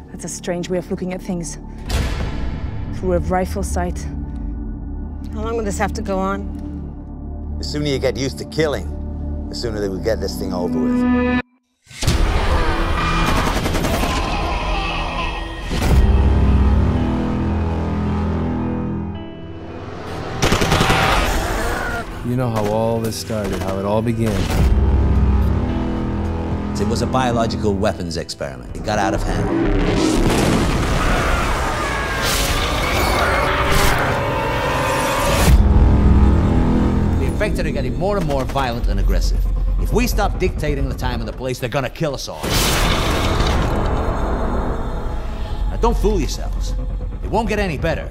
That's a strange way of looking at things. Through a rifle sight. How long will this have to go on? The sooner you get used to killing, the sooner they will get this thing over with. You know how all this started, how it all began. It was a biological weapons experiment. It got out of hand. The infected are getting more and more violent and aggressive. If we stop dictating the time and the place, they're gonna kill us all. Now don't fool yourselves. It won't get any better.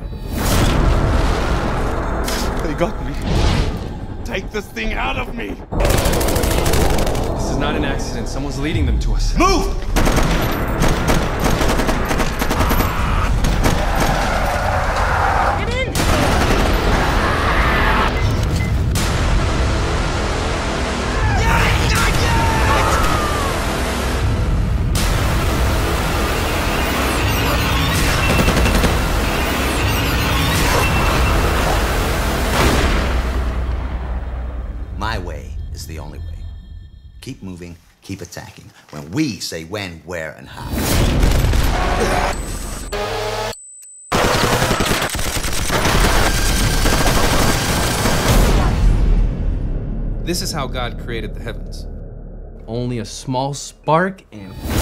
They got me. Take this thing out of me! This is not an accident. Someone's leading them to us. Move! Get in! My way is the only way. Keep moving, keep attacking. When we say when, where, and how. This is how God created the heavens. Only a small spark and